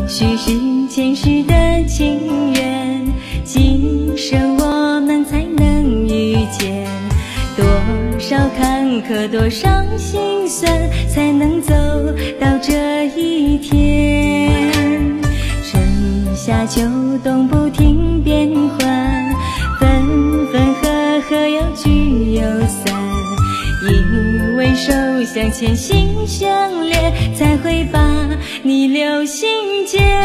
许是前世的情缘，今生我们才能遇见。多少坎坷，多少心酸，才能走到这一天。春夏秋冬不停变换，分分合合有聚有散。因为手相牵心相连，才会把你留心间。